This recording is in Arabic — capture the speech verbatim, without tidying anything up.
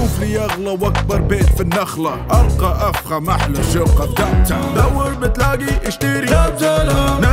شوف لي اغلى واكبر بيت في النخلة، ارقى افخم احلى شقة في داون تاون. دور بتلاقي اشتري نبزلة